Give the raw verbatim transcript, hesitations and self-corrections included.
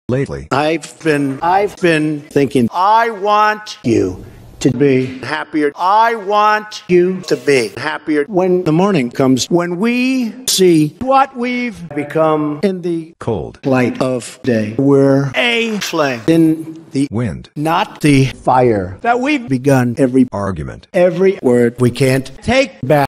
Lately, I've been, I've been thinking, I want you to be happier. I want you to be happier. When the morning comes, when we see what we've become in the cold light of day, we're a flame in the wind, not the fire that we've begun. Every argument, every word we can't take back.